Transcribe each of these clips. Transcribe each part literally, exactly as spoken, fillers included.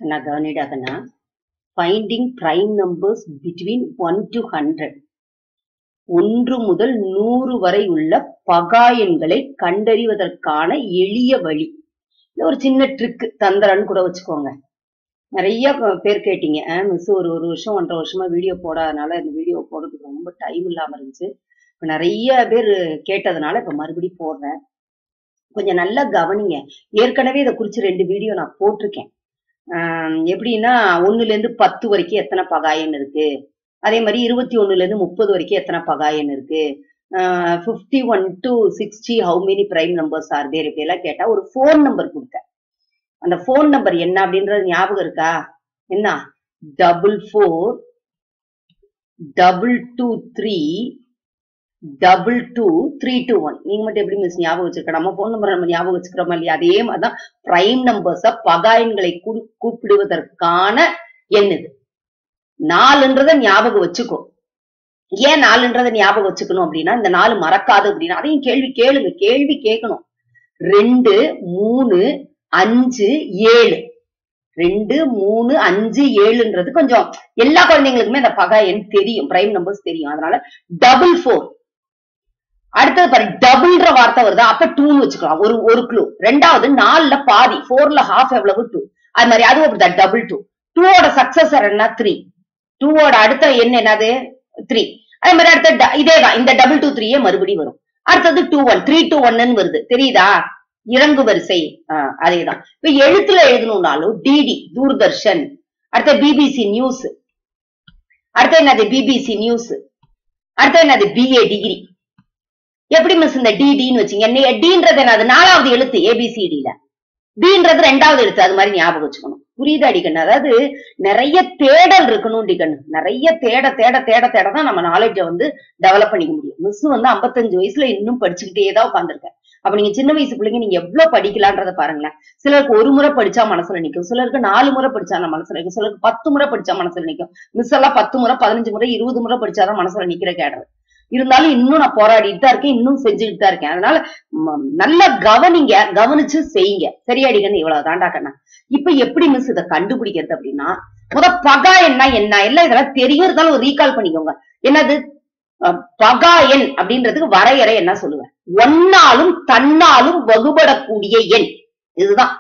நான் கவனிடாகனா finding prime numbers between one to one hundred ஒன்று முதல் நூறு வரை உள்ள பகா எண்களை கண்டறிவதற்கான எளிய வழி. ஒரு சின்ன ட்ரிக் தந்திரன்னு கூட வச்சுக்கோங்க. நிறைய பேர் கேட்டீங்க, மிஸ் ஒரு ஒரு வருஷம் ஒன்றரை வருஷமா வீடியோ போடாதனால இந்த வீடியோ போடுறதுக்கு ரொம்ப டைம் இல்லாம இருந்துச்சு. இப்ப நிறைய பேர் கேட்டதுனால இப்ப மறுபடியும் போடுறேன். கொஞ்சம் நல்லா கவனிங்க. ஏற்கனவே இதை குறிச்சு ரெண்டு வீடியோ நான் போட்டிருக்கேன். ஆஹ் எப்படின்னா ஒண்ணுல இருந்து பத்து வரைக்கும் எத்தனை பகாயன் இருக்கு, அதே மாதிரி இருபத்தி ஒண்ணுல இருந்து முப்பது வரைக்கும் எத்தனை பகாயன் இருக்கு, ah fifty one to sixty how many prime numbers are there இப்ப எல்லாம் கேட்டா ஒரு போன் நம்பர் கொடுத்தேன். அந்த போன் நம்பர் என்ன அப்படின்றது ஞாபகம் இருக்கா? என்ன? Double four double two three double two three two one. நீங்க மட்டும் எப்படி மிஸ் ஞாபகம் வச்சிருக்க? நம்ம போன் நம்பர் நம்ம ஞாபகம் வச்சுக்கிறோமா இல்லையா? அதே மாதிரிதான் பிரைம் நம்பர்ஸ பகாயன்களை கூப்பிடுவதற்கான எண் இது. நாலுன்றத ஞாபகம் வச்சுக்கோ. ஏன் நாலுன்றத ஞாபகம் வச்சுக்கணும் அப்படின்னா, இந்த நாலு மறக்காது அப்படின்னா அதையும் கேள்வி கேளுங்க, கேள்வி கேட்கணும். ரெண்டு மூணு அஞ்சு ஏழு, ரெண்டு மூணு அஞ்சு ஏழுன்றது கொஞ்சம் எல்லா குழந்தைங்களுக்குமே அந்த பகா எண் தெரியும், பிரைம் நம்பர்ஸ் தெரியும். அதனால டபுள் ஃபோர். அடுத்தது பாரு, டபுள்ன்ற வார்த்தை வருதா, அப்ப டூன்னு வச்சுக்கலாம். ஒரு ஒரு க்ளூ. ரெண்டாவது நாலுல பாதி, போர்ல ஹாஃப் எவ்வளவு? டூ. அது மாதிரி அதுவும் அப்படிதான், டபுள் டூ. டூவோட சக்சஸர் என்ன? த்ரீ. டூவோட அடுத்த எண் என்னது? த்ரீ. அதே மாதிரி அடுத்த இதேதான், இந்த டபுள் டூ த்ரீயே மறுபடியும் வரும். அடுத்தது டூ ஒன், த்ரீ டூ ஒன்னு வருது, தெரியுதா? இறங்கு வரிசை. ஆஹ் அதேதான். இப்ப எழுத்துல எழுதணும்னாலும் டிடி தூர்தர்ஷன், அடுத்த பிபிசி நியூஸ், அடுத்த என்னது? BBC news. அடுத்த என்னது? BA degree. எப்படி மிஸ் இந்த டிடின்னு வச்சீங்க? டின்றது என்னது? நாலாவது எழுத்து ஏபிசிடில. பின்றது ரெண்டாவது எழுத்து. அது மாதிரி ஞாபகம் வச்சுக்கணும். புரியுதா அடிக்கண்ணு? அதாவது நிறைய தேடல் இருக்கணும் அடிக்கண்ணு. நிறைய தேட தேட தேட தேட தான் நம்ம நாலேஜ வந்து டெவலப் பண்ணிக்க முடியும். மிஸ் வந்து ஐம்பத்தஞ்சு வயசுல இன்னும் படிச்சுக்கிட்டே தான் உட்காந்துருக்கேன். அப்ப நீங்க சின்ன வயசு பிள்ளைங்க நீங்க எவ்வளவு படிக்கலான்றத பாருங்களேன். சிலருக்கு ஒரு முறை படிச்சா மனசுல நிக்கும், சிலருக்கு நாலு முறை படிச்சா மனசுல நிக்கும், சிலருக்கு பத்து முறை படிச்சா மனசுல நிக்கும். மிஸ் எல்லாம் பத்து முறை பதினஞ்சு முறை இருபது முறை படிச்சாதான் மனசுல நிக்கிற கேடுறது. இருந்தாலும் இன்னும் நான் போராடிட்டு தான் இருக்கேன், இன்னும் செஞ்சுக்கிட்டு தான் இருக்கேன். அதனால நல்லா கவனிங்க, கவனிச்சு செய்யுங்க. சரியாடிக்கன்னு இவ்வளவு தாண்டா கண்ணா. இப்ப எப்படி மிஸ் இதை கண்டுபிடிக்கிறது அப்படின்னா, முத பகா எண்ணா என்ன எல்லாம் இதெல்லாம் தெரியும், இருந்தாலும் ஒரு ரீகால் பண்ணிக்கோங்க. என்னது பகா எண் அப்படின்றதுக்கு வரையறை என்ன சொல்லுவேன்? ஒன்னாலும் தன்னாலும் வகுபடக்கூடிய எண். இதுதான்.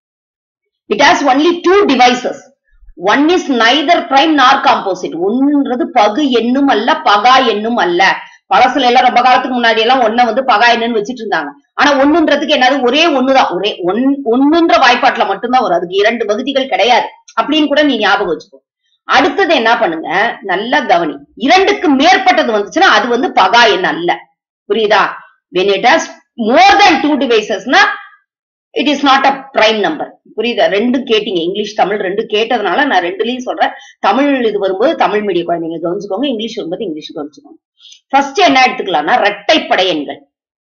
It has only two divisors. One is neither prime nor composite. ஒன்றது பகு எண்ணும் அல்ல, பகா எண்ணும் அல்ல. பழசுல எல்லாம் ரொம்ப காலத்துக்கு முன்னாடி எல்லாம் ஒன்ன வந்து பகா எண்ணுன்னு வச்சுட்டு இருந்தாங்க. ஆனா ஒண்ணுன்றதுக்கு என்னது? ஒரே ஒண்ணுதான். ஒரே ஒன் ஒண்ணுன்ற வாய்ப்பாட்டுல மட்டும்தான் வரும். அதுக்கு இரண்டு பகுதிகள் கிடையாது அப்படின்னு கூட நீ ஞாபகம் வச்சுக்கோ. அடுத்தது என்ன பண்ணுங்க, நல்லா கவனி. இரண்டுக்கு மேற்பட்டது வந்துச்சுன்னா அது வந்து பகா எண் அல்ல. புரியுதா? when it has more than two devices na it is not a prime number. புரியுதா? ரெண்டு கேட்டீங்க, இங்கிலீஷ் தமிழ் ரெண்டு கேட்டதுனால நான் ரெண்டுலயும் சொல்றேன். தமிழ் இது வரும்போது தமிழ் மீடியம் குழந்தைங்க கவனிச்சுக்கோங்க, இங்கிலீஷ் வரும்போது இங்கிலீஷ் கவனிச்சுக்கோங்க. ஃபர்ஸ்ட் என்ன எடுத்துக்கலாம்னா இரட்டைப்படை எண்கள்.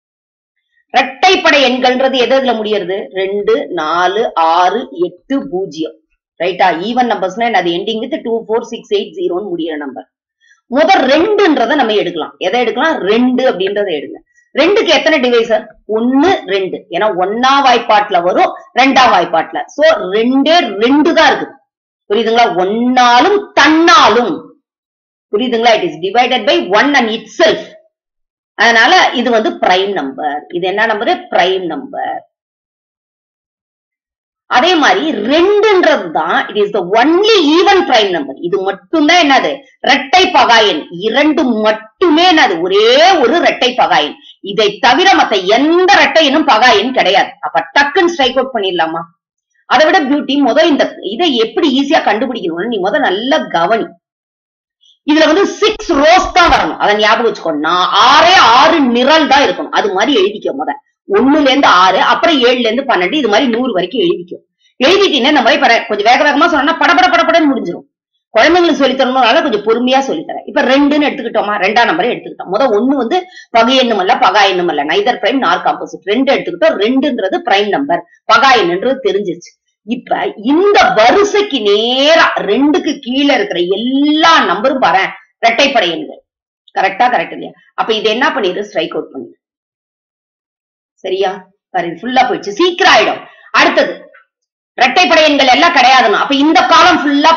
இரட்டைப்படை எண்கள்ன்றது எது எதுல முடியறது? ரெண்டு நாலு ஆறு எட்டு பூஜ்ஜியம். ரைட்டா? ஈவன் நம்பர்ஸ்னா அது ending with two four six eight ஜீரோன்னு முடியிற நம்பர். முதல் ரெண்டுன்றத நம்ம எடுக்கலாம். எதை எடுக்கலாம்? ரெண்டு அப்படின்றத எடுங்க. ரெண்டுக்கு எத்தனை டிவைசர்? ஒன்னு ரெண்டு. ஏன்னா ஒன்னா வாய்ப்பாட்டுல வரும், ரெண்டாம் வாய்ப்பாட்டுல. சோ ரெண்டே ரெண்டு தான் இருக்கு. புரியுதுங்களா? ஒன்னாலும் தன்னாலும். புரியுதுங்களா? It is divided by one and itself. அதனால இது வந்து பிரைம் நம்பர். இது என்ன நம்பர்? Prime number. அதே மாதிரி ரெண்டுன்றது தான் it is the only even prime number. இது மட்டும்தான் என்னது? இரட்டை பகாயன். இரண்டு மட்டுமே என்னது? ஒரே ஒரு இரட்டை பகாயன். இதை தவிர மத்த எந்த இரட்டையினும் பகாயன் கிடையாது. அப்ப டக்குன்னு ஸ்ட்ரைக் அவுட் பண்ணிடலாமா? அதை விட பியூட்டி முதல் இந்த இதை எப்படி ஈஸியா கண்டுபிடிக்கணும்னு நீ முதல் நல்லா கவனி. இதுல வந்து சிக்ஸ் ரோஸ் தான் வரணும். அதை ஞாபகம் வச்சுக்கோ. நான் ஆறே ஆறு நிரல் தான் இருக்கணும். அது மாதிரி எழுதிக்க முத. ஒண்ணுல இருந்து ஆறு, அப்புறம் ஏழுல இருந்து பன்னெண்டு, இது மாதிரி நூறு வரைக்கும் எழுதிக்கும். எழுதிட்டீங்கன்னா இந்த மாதிரி கொஞ்சம் வேக வேகமா சொன்னா படப்பட படப்படன்னு முடிஞ்சிடும். குழந்தைங்களுக்கு சொல்லி தரணும்னால கொஞ்சம் பொறுமையா சொல்லித்தரேன். இப்ப ரெண்டுன்னு எடுத்துக்கிட்டோமா? ரெண்டாம் நம்பரை எடுத்துக்கிட்டோம். முதல் ஒண்ணு வந்து பகு எண்ணும் அல்ல, பகா எண்ணும் அல்ல, நைதர் பிரைம் நார் காம்போசிட். ரெண்டு எடுத்துக்கிட்டோம். ரெண்டுன்றது பிரைம் நம்பர், பகா எண்ணுன்றது தெரிஞ்சிருச்சு. இப்ப இந்த வரிசைக்கு நேரா ரெண்டுக்கு கீழே இருக்கிற எல்லா நம்பரும் பாரு இரட்டைப்படை எண்கள். கரெக்டா? கரெக்ட் இல்லையா? அப்ப இது என்ன பண்ணிடு? ஸ்ட்ரைக் அவுட் பண்ணிடு. சரியா? பாரு ஃபுல்லா போயிடுச்சு, சீக்கிரம் ஆயிடும். அடுத்தது இரட்டைப்படை எண்கள் எல்லாம் கிடையாதுன்னு. அப்ப இந்த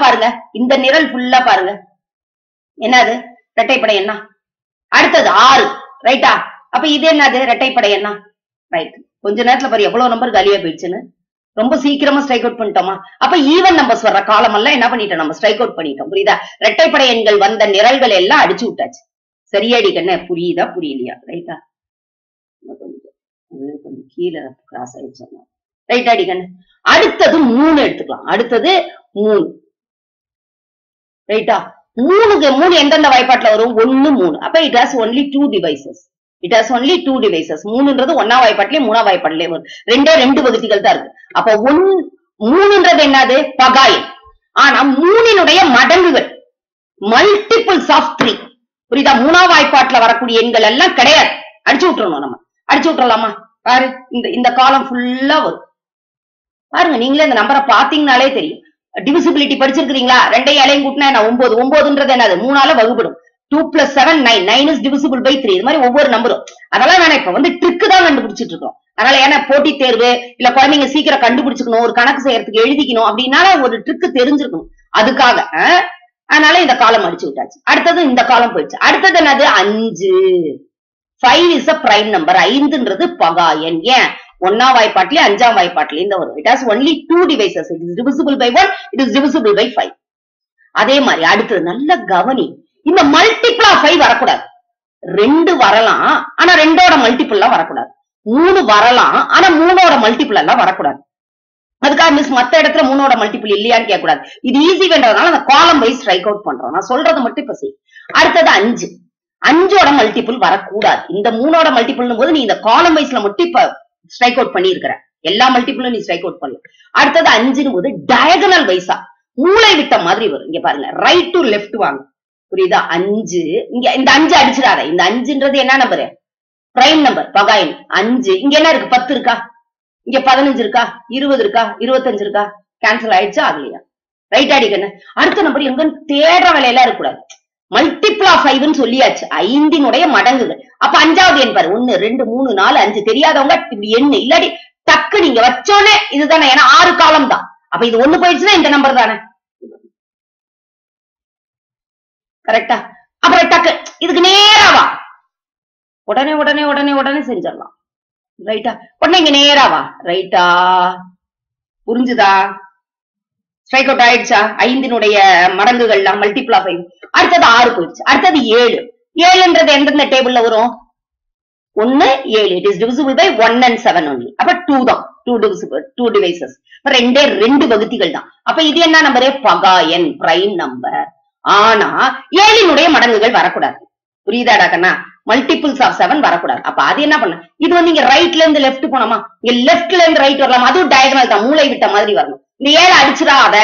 பாருங்க, இந்த நிரல் ஃபுல்லா பாருங்க. என்னது இரட்டைப்படை எண்ணா? அடுத்தது ஆறு, ரைட்டா? அப்ப இது என்னது இரட்டைப்படை எண்ணா? ரைட். கொஞ்ச நேரத்துல பாரு எவ்வளவு நம்பர் காலியா போயிடுச்சுன்னு. ரொம்ப சீக்கிரமா ஸ்ட்ரைக் அவுட் பண்ணிட்டோமா? அப்ப ஈவன் நம்பர்ஸ் வர்ற காலம் எல்லாம் என்ன பண்ணிட்டோம், நம்ம ஸ்ட்ரைக் அவுட் பண்ணிட்டோம். புரியுதா? இரட்டைப்படை எண்கள் வந்த நிரல்கள் எல்லாம் அடிச்சு விட்டாச்சு. சரியாடி கண்ணே? புரியுதா புரியலையா? ரைட்டா? கொஞ்சம் கீழே கிராஸ் ஆயிடுச்சு. ரைட்டா அடி கண்ணு? அடுத்தது மூணு எடுத்துக்கலாம். அடுத்தது மூணு, ரைட்டா? மூணுக்கு மூணு எந்தெந்த வாய்ப்பாட்டுல வரும்? ஒன்னு மூணு. அப்ப it has only two divisors. It has only two divisors. மூணுன்றது ஒன்னா வாய்ப்பாட்டிலேயே மூணா வாய்ப்பாட்டிலேயே வரும். ரெண்டே ரெண்டு வகுதிகள் தான் இருக்கு. அப்ப ஒன் மூணுன்றது என்னது? பகாயன். ஆனா மூணினுடைய மடங்குகள் மல்டிபிள்ஸ் ஆஃப் த்ரீ. புரியுதா? மூணா வாய்ப்பாட்டுல வரக்கூடிய எண்கள் எல்லாம் கிடையாது. அடிச்சு விட்டுறணும். நம்ம அடிச்சு விட்டுறலாமா? பாரு, இந்த இந்த காலம் ஃபுல்லா வரும். பாருங்க, நீங்களே இந்த நம்பரை பாத்தீங்கன்னாலே தெரியும். டிவிசிபிலிட்டி படிச்சிருக்கீங்களா? ரெண்டையும் இலையும் கூட்டினா என்ன? ஒன்பது. ஒன்பதுன்றது என்னது? மூணால வகுப்படும். Two plus seven nine. Nine is divisible by three. இது மாதிரி ஒவ்வொரு நம்பரும். அதெல்லாம் வேணா, இப்ப வந்து ட்ரிக்கு தான் கண்டுபிடிச்சிட்டு இருக்கோம். அதனால ஏன்னா போட்டி தேர்வு இல்ல குழந்தைங்க சீக்கிரம் கண்டுபிடிச்சுக்கணும், ஒரு கணக்கு செய்யறதுக்கு எழுதிக்கணும் அப்படின்னால ஒரு ட்ரிக்கு தெரிஞ்சிருக்கணும். அதுக்காக அதனால இந்த காலம் அடிச்சு விட்டாச்சு. அடுத்தது இந்த காலம் போயிடுச்சு. அடுத்தது என்னது? அஞ்சு. Five is a prime number. ஐந்துன்றது பகாயன். ஏன்? ஒன்னா வாய்ப்பாட்டிலே அஞ்சாம் வாய்ப்பாட்டிலே இந்த வரும். It has only two divisors. It is divisible by one. It is divisible by five. அதே மாதிரி அடுத்தது நல்ல கவனி, இந்த மல்டிபிள் ஆஃப் ஃபைவ் வரக்கூடாது. ரெண்டு வரலாம், ஆனா ரெண்டோட மல்டிபிள் எல்லாம் வரக்கூடாது. மூணு வரலாம், ஆனா மூணோட மல்டிபிள் எல்லாம் வரக்கூடாது. அதுக்காக மிஸ் மத்த இடத்துல மூணோட மல்டிபிள் இல்லையான்னு கேட்க கூடாது. இது ஈஸி வேண்டதுனால அந்த காலம் வைஸ் ஸ்ட்ரைக் அவுட் பண்றோம். நான் சொல்றது மட்டும் இப்ப செய். அடுத்தது அஞ்சு. அஞ்சோட மல்டிபிள் வரக்கூடாது. இந்த மூணோட மல்டிபிள் போது நீ இந்த காலம் வைஸ்ல மட்டும் இப்ப ஸ்ட்ரைக் அவுட் பண்ணி இருக்கிற. எல்லா மல்டிபிளும் நீ ஸ்ட்ரைக் அவுட் பண்ணல. அடுத்தது அஞ்சுன்னு போது டயகனல் வைஸா மூளை விட்ட மாதிரி வரும். இங்க பாருங்க, ரைட் டு லெஃப்ட் வாங்க. புரியுதா? அஞ்சு இங்க இந்த அஞ்சு அடிச்சிடாத. இந்த அஞ்சுன்றது என்ன நம்பரு? Prime number, பகாயன். அஞ்சு இங்க என்ன இருக்கு? பத்து இருக்கா? இங்க பதினஞ்சு இருக்கா? இருபது இருக்கா? இருபத்தஞ்சு இருக்கா? கேன்சல் ஆயிடுச்சா? ஆகலையா? ரைட் அடிக்கண்ணு. அடுத்த நம்பர் எங்கன்னு தேடுற வேலையெல்லாம் இருக்கக்கூடாது. மல்டிபிள் ஆஃப் ஃபைவ்னு சொல்லியாச்சு. ஐந்தினுடைய மடங்குகள். அப்ப அஞ்சாவது எண் பாரு. ஒன்னு ரெண்டு மூணு நாலு அஞ்சு. தெரியாதவங்க இப்படி எண்ணு. இல்லாடி டக்கு நீங்க வச்சோன்னே இதுதானே. ஏன்னா ஆறு காலம் தான். அப்ப இது ஒண்ணு போயிடுச்சுன்னா இந்த நம்பர் தானே. கரெக்டா? அப்புறம் டக்கு இதுக்கு நேராவா. உடனே உடனே உடனே உடனே செஞ்சிடலாம். ரைட்டா? உடனே இங்க நேராவா. ரைட்டா? புரிஞ்சுதா? ஸ்ட்ரைக் அவுட் ஆயிடுச்சா? ஐந்தினுடைய மடங்குகள்லாம் மல்டிபிள் ஆஃப் ஃபைவ். அடுத்தது ஆறு போயிடுச்சு. அடுத்தது ஏழு. ஏழுன்றது எந்தெந்த டேபிள்ல வரும்? ஒன்னு ஏழு. It is divisible by one and seven only. அப்ப டூ தான். Two divisible, two divisors. ரெண்டே ரெண்டு வகுதிகள் தான். அப்ப இது என்ன நம்பரு? பகாயன், prime number. ஆனா ஏழினுடைய மடங்குகள் வரக்கூடாது. புரியுதாடா கண்ணா? மல்டிபிள்ஸ் ஆஃப் செவன் வரக்கூடாது. அப்ப அது என்ன பண்ண? இது வந்து இங்க ரைட்ல இருந்து லெஃப்ட் போனோமா? இங்க லெஃப்ட்ல இருந்து ரைட் வரலாம். அதுவும் டயகனல் தான். மூளை விட்ட மாதிரி வரணும். இந்த ஏழு அடிச்சிடாத.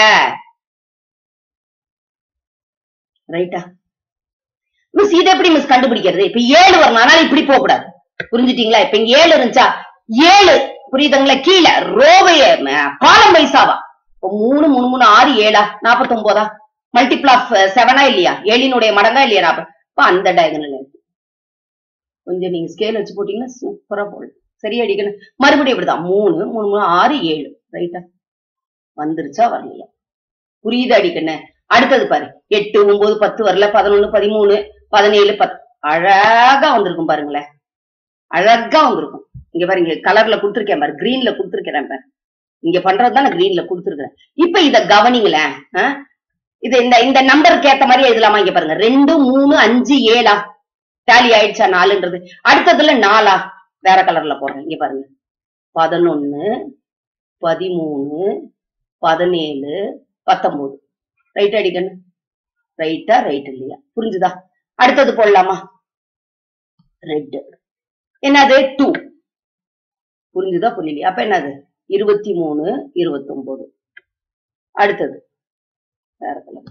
ரைட்டா? மிஸ் இது எப்படி மிஸ் கண்டுபிடிக்கிறது? இப்ப ஏழு வரணும், அதனால இப்படி போக கூடாது. புரிஞ்சுட்டீங்களா? இப்ப இங்க ஏழு இருந்துச்சா? ஏழு புரியுதுங்களா? கீழே ரோவைய காலம் வைஸாவா? மூணு மூணு மூணு ஆறு ஏழா? நாற்பத்தி ஒன்பதா? மல்டிபிள் ஆஃப் செவனா இல்லையா? ஏழினுடைய மடங்கா இல்லையா? நாற்பது. அந்த டயகனல் கொஞ்சம் நீங்க ஸ்கேல் வச்சு போட்டீங்கன்னா சூப்பரா போடும். சரியா அடிக்கணும். மறுபடியும் இப்படிதான். மூணு மூணு மூணு ஆறு ஏழு. ரைட்டா? வந்துருச்சா? வரலையா? புரியுது அடிக்கணும். அடுத்தது பாரு. எட்டு ஒன்பது பத்து வரல. பதினொன்னு பதிமூணு பதினேழு பத்து. அழகா வந்திருக்கும் பாருங்களேன். அழகா வந்திருக்கும். இங்க பாருங்க, கலர்ல கொடுத்துருக்கேன் பாரு. கிரீன்ல கொடுத்துருக்கேன் பாரு. இங்க பண்றதுதான் நான் கிரீன்ல கொடுத்துருக்கேன். இப்ப இத கவனிங்களேன். இது இந்த இந்த நம்பருக்கு ஏத்த மாதிரி எழுதலாமா? இங்க பாருங்க, ரெண்டு மூணு அஞ்சு ஏழா? டேலி ஆயிடுச்சா? நாலுன்றது. அடுத்ததுல நாலா? வேற கலர்ல போடுறேன். இங்க பாருங்க, பதினொன்னு பதிமூணு பதினேழு பத்தொன்பது. ரைட் அடிக்கணும். ரைட்டா? ரைட் இல்லையா? புரிஞ்சுதா? அடுத்தது போடலாமா? ரெட். என்னது? டூ. புரிஞ்சுதா புரியலையா? அப்ப என்னது? இருபத்தி மூணு இருபத்தி ஒன்பது. அடுத்தது வேற கலர்.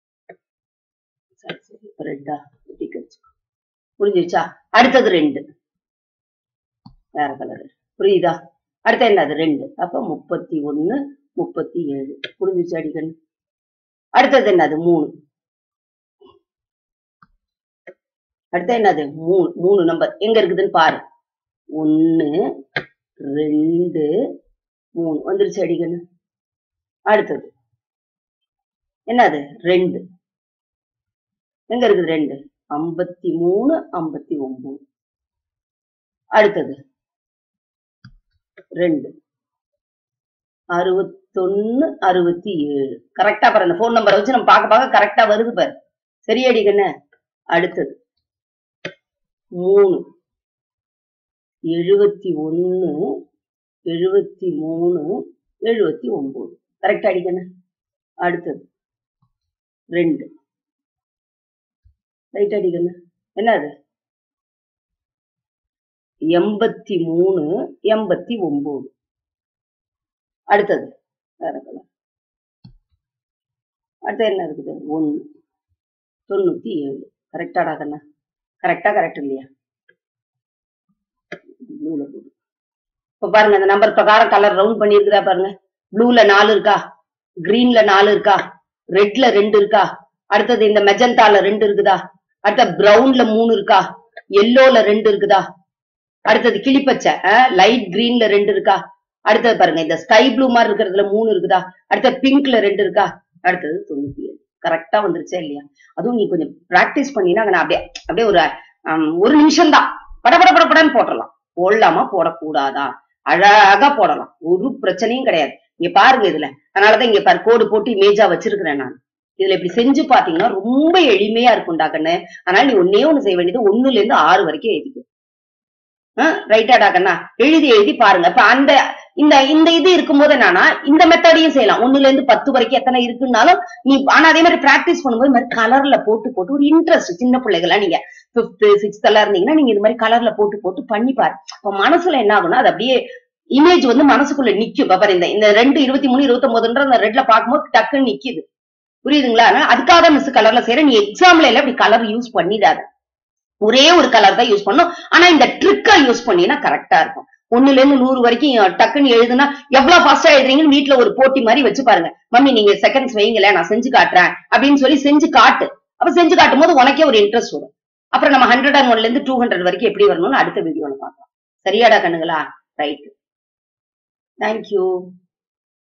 ரெட்டா? புரிஞ்சிருச்சா? அடுத்தது ரெண்டு. வேற கலர். புரியுதா? அடுத்த என்னது? ரெண்டு. அப்ப முப்பத்தி ஒன்னு முப்பத்தி ஏழு. புரிஞ்சிருச்சு அடிக்கணும். அடுத்தது என்னது? மூணு. அடுத்த என்னது? மூணு. மூணு நம்பர் எங்க இருக்குதுன்னு பாரு. ஒன்னு ரெண்டு மூணு வந்துருச்சு அடிக்கணும். அடுத்தது என்னது ரெண்டு எங்க இருக்குது ரெண்டு ஐம்பத்தி மூணு ஐம்பத்தி ஒன்பது அடுத்தது ரெண்டு அறுபத்தொன்னு அறுபத்தி ஏழு கரெக்டா பாரு அந்த போன் நம்பரை வச்சு நம்ம பார்க்க பார்க்க கரெக்டா வருது பாரு சரியாடி கண்ணு அடுத்தது மூணு எழுபத்தி ஒன்னு எழுபத்தி மூணு எழுபத்தி ஒன்பது கரெக்டா அடிக்கண்ணு அடுத்தது ரெண்டு ரைட் அடிக்கண்ணு என்னது எண்பத்தி மூணு எண்பத்தி ஒன்பது அடுத்தது அடுத்து என்ன இருக்குது ஒன்னு தொண்ணூத்தி ஏழு கரெக்டாடா கண்ணா கரெக்டா கரெக்ட் இல்லையா ப்ளூல போடு இப்ப பாருங்க அந்த நம்பர் பிரகாரம் கலர் ரவுண்ட் பண்ணி இருக்குதா பாருங்க ப்ளூல நாலு இருக்கா கிரீன்ல நாலு இருக்கா ரெட்ல ரெண்டு இருக்கா அடுத்தது இந்த மெஜந்தால ரெண்டு இருக்குதா அடுத்த பிரவுன்ல மூணு இருக்கா எல்லோல ரெண்டு இருக்குதா அடுத்தது கிளிப்பச்சை லைட் கிரீன்ல ரெண்டு இருக்கா அடுத்தது பாருங்க இந்த ஸ்கை ப்ளூ மாதிரி இருக்கிறதுல மூணு இருக்குதா அடுத்த பிங்க்ல ரெண்டு இருக்கா அடுத்தது தொண்ணூத்தி ஏழு கரெக்டா வந்துருச்சா இல்லையா அதுவும் நீ கொஞ்சம் பிராக்டிஸ் பண்ணினா அப்படியே அப்படியே ஒரு ஒரு நிமிஷம் தான் படபட படப்படன்னு போட்டுடலாம் போடலாமா போடக்கூடாதா அழகா போடலாம் ஒரு பிரச்சனையும் கிடையாது இங்க பாருங்க இதுல அதனாலதான் இங்க பாரு கோடு போட்டு இமேஜா வச்சிருக்கிறேன் நான் இதுல இப்படி செஞ்சு பாத்தீங்கன்னா ரொம்ப எளிமையா இருக்கும்டா கண்ணு அதனால நீ ஒன்னே ஒண்ணு செய்ய வேண்டியது ஒண்ணுல இருந்து ஆறு வரைக்கும் எழுதிக்கும் ரைட்டாடா கண்ணா எழுதி எழுதி பாருங்க இப்ப அந்த இந்த இந்த இது இருக்கும்போது என்னன்னா இந்த மெத்தடையும் செய்யலாம் ஒண்ணுல இருந்து பத்து வரைக்கும் எத்தனை இருக்குன்னாலும் நீ ஆனா அதே மாதிரி பிராக்டிஸ் பண்ணும்போது மாதிரி கலர்ல போட்டு போட்டு ஒரு இன்ட்ரெஸ்ட் சின்ன பிள்ளைகளா நீங்க பிப்த் சிக்ஸ்த் எல்லாம் இருந்தீங்கன்னா நீங்க இது மாதிரி கலர்ல போட்டு போட்டு பண்ணி பாரு இப்ப மனசுல என்ன ஆகும்னா அது அப்படியே இமேஜ் வந்து மனசுக்குள்ள நிக்கும் பாரு இந்த இந்த ரெண்டு இருபத்தி மூணு இருபத்தி ஒன்பதுன்ற அந்த ரெட்ல பாக்கும்போது டக்குன்னு நிக்குது புரியுதுங்களா அதுக்காக மிஸ் கலர்ல செய்யற நீ எக்ஸாம்ல எல்லாம் இப்படி கலர் யூஸ் பண்ணிடாத ஒரே ஒரு கலர் தான் யூஸ் பண்ணும் ஆனா இந்த ட்ரிக்கை யூஸ் பண்ணினா கரெக்டா இருக்கும் ஒண்ணுல இருந்து நூறு வரைக்கும் டக்குன்னு எழுதுனா எவ்வளவு ஃபாஸ்டா எழுதுறீங்கன்னு வீட்டுல ஒரு போட்டி மாதிரி வச்சு பாருங்க மம்மி நீங்க செகண்ட்ஸ் வைங்கள நான் செஞ்சு காட்டுறேன் அப்படின்னு சொல்லி செஞ்சு காட்டு அப்ப செஞ்சு காட்டும் போது உனக்கே ஒரு இன்ட்ரெஸ்ட் வரும் அப்புறம் நம்ம ஹண்ட்ரட் அண்ட் ஒன்ல இருந்து டூ ஹண்ட்ரட் வரைக்கும் எப்படி வரணும்னு அடுத்த வீடியோல பார்க்கலாம் சரியாடா கண்ணுங்களா ரைட் தேங்க்யூ